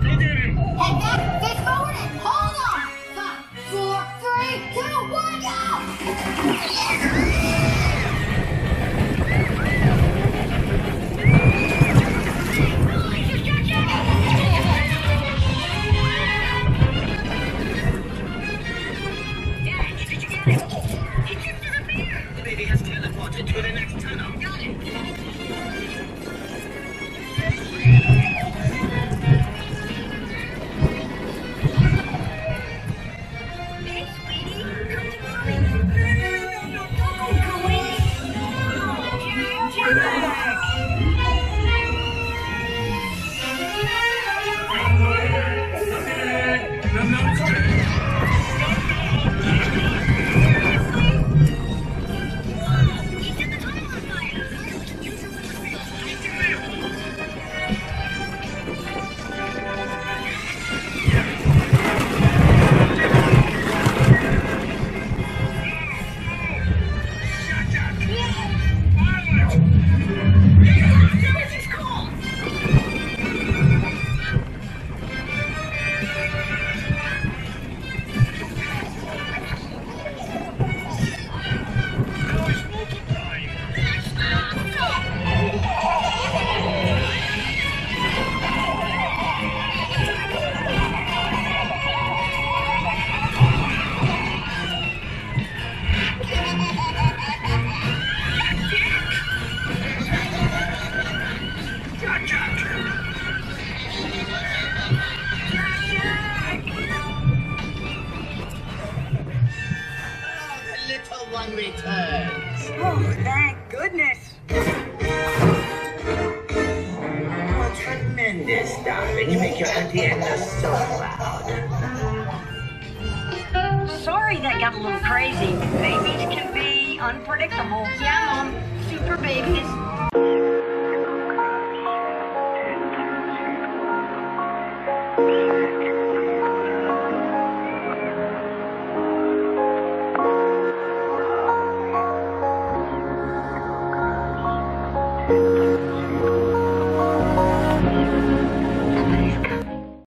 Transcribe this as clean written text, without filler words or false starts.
Head back, face forward, and hold on. 5, 4, 3, 2, 1, go! To the next tunnel. Got it. Hey, sweetie. Come to mommy. No, don't go away. Jack. One returns. Oh, thank goodness. Oh, tremendous, darling. You make your auntie Edna so proud. Sorry that got a little crazy. Babies can be unpredictable. Yeah, Mom. Super babies.